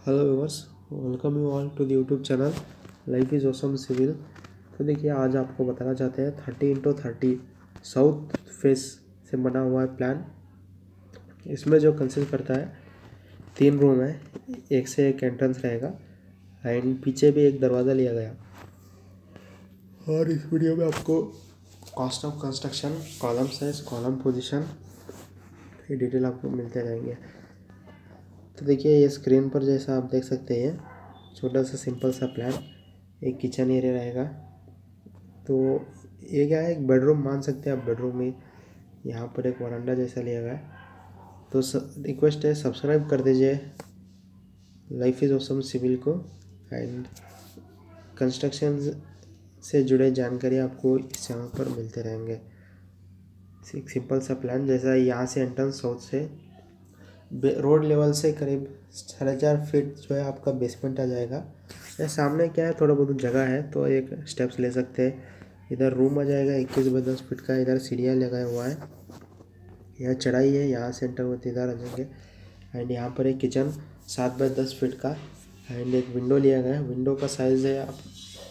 Hello viewers, welcome you all to the YouTube channel life is awesome civil. तो देखिए, आज आपको बताना चाहते हैं 30x30 साउथ फेस से बना हुआ है प्लान। इसमें जो कंसिस्ट करता है 3 रूम है, एक से एक एंट्रेंस रहेगा एंड पीछे भी एक दरवाज़ा लिया गया। और इस वीडियो में आपको cost of construction, column size, column position, ये डिटेल आपको मिलते रहेंगे। तो देखिए, ये स्क्रीन पर जैसा आप देख सकते हैं, छोटा सा सिंपल सा प्लान। एक किचन एरिया रहेगा। तो ये क्या है, एक बेडरूम मान सकते हैं आप। बेडरूम में यहाँ पर एक वरांडा जैसा लिया गया है। तो रिक्वेस्ट है, सब्सक्राइब कर दीजिए लाइफ इज़ ऑसम सिविल को। एंड कंस्ट्रक्शन से जुड़े जानकारी आपको इस चैनल पर मिलते रहेंगे। एक सिंपल सा प्लान, जैसा यहाँ से एंट्रेंस साउथ से रोड लेवल से करीब 4.5 फीट जो है आपका बेसमेंट आ जाएगा। ये सामने क्या है, थोड़ा बहुत जगह है तो एक स्टेप्स ले सकते हैं। इधर रूम आ जाएगा 21x10 फीट का। इधर सीढ़ियाँ लगाया हुआ है, यह चढ़ाई है, यहाँ से एंटर होते इधर आ जाएंगे। एंड यहाँ पर एक किचन 7x10 फीट का एंड एक विंडो लिया गया है। विंडो का साइज़ है आप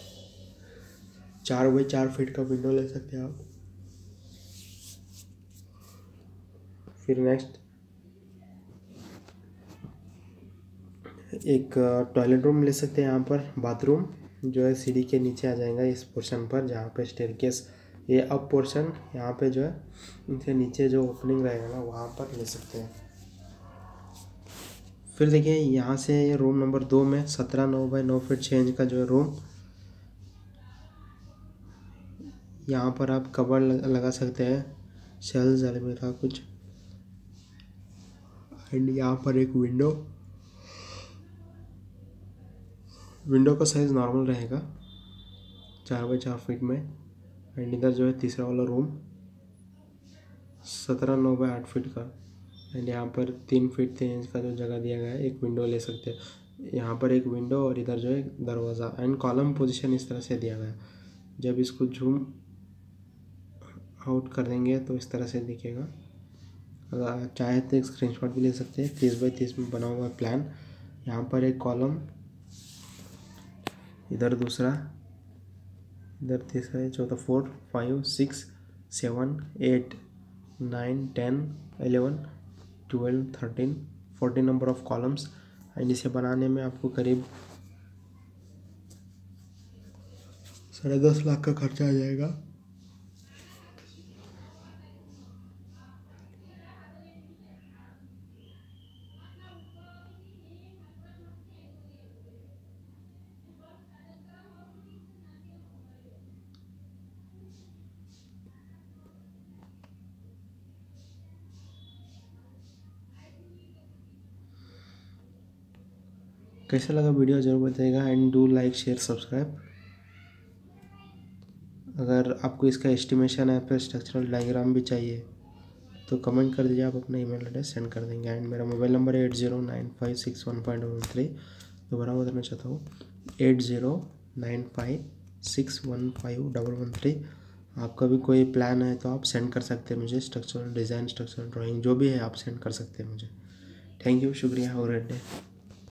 4x4 फीट का विंडो ले सकते हैं आप। फिर नेक्स्ट एक टॉयलेट रूम ले सकते हैं यहाँ पर। बाथरूम जो है सीढ़ी के नीचे आ जाएगा इस पोर्शन पर, जहाँ पे स्टेयरकेस, ये अप पोर्शन यहाँ पे जो है इनसे नीचे जो ओपनिंग रहेगा ना, वहाँ पर ले सकते हैं। फिर देखिए, यहाँ से ये रूम नंबर 2 में 17 9x9 फीट 6 इंच का जो है रूम, यहाँ पर आप कबर्ड लगा सकते हैं, शेल्स अलमीरा कुछ। एंड यहाँ पर एक विंडो का साइज़ नॉर्मल रहेगा 4x4 फीट में। एंड इधर जो है तीसरा वाला रूम 17 9x8 फीट का। एंड यहाँ पर 3 फीट 3 इंच का जो जगह दिया गया है, एक विंडो ले सकते हैं। यहाँ पर एक विंडो और इधर जो है दरवाज़ा। एंड कॉलम पोजीशन इस तरह से दिया गया है। जब इसको जूम आउट कर देंगे तो इस तरह से दिखेगा। अगर चाहे तो एक स्क्रीनशॉट भी ले सकते हैं। 30x30 में बना हुआ प्लान। यहाँ पर एक कॉलम, इधर दूसरा, इधर तीसरा, चौथा 4 5 6 7 8 9 10 11 12 13 14 नंबर ऑफ कॉलम्स। एंड इसे बनाने में आपको करीब 10.5 लाख का खर्चा आ जाएगा। कैसा लगा वीडियो ज़रूर बताइएगा। And do like share subscribe. अगर आपको इसका एस्टिमेशन है, फिर स्ट्रक्चरल डायग्राम भी चाहिए तो कमेंट कर दीजिए, आप अपना ईमेल एड्रेस सेंड कर देंगे। एंड मेरा मोबाइल नंबर है 8095615113। दोबारा बताना चाहता हूँ, 8095615113। आपका भी कोई प्लान है तो आप सेंड कर सकते हैं मुझे। स्ट्रक्चरल डिज़ाइन, स्ट्रक्चरल ड्राइंग जो भी है आप सेंड कर सकते हैं मुझे। थैंक यू, शुक्रिया, हैव अ ग्रेट डे।